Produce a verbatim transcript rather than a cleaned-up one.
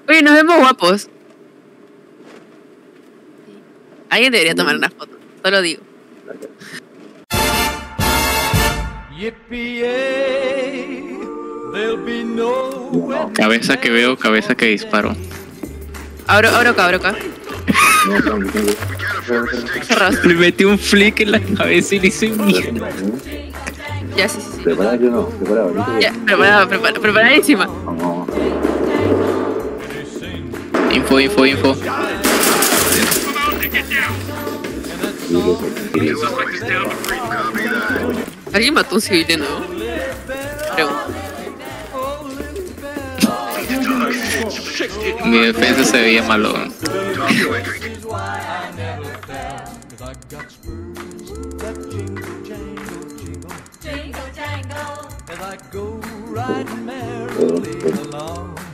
Oye, nos vemos guapos. Alguien debería tomar una foto, solo digo. Cabeza que veo, cabeza que disparo. Abro, abro acá, abro acá. Cerrados. Le metí un flick en la cabeza y le hice mierda. Ya, sí, sí, sí. Preparada yo no, preparada. Ya, preparada, preparada, preparadísima. Vamos. Info, info, info. ¿Alguien mató a un civil de nuevo? Pregunta. Mi defensa se veía malo. Jingle jangle, as I go riding merrily along.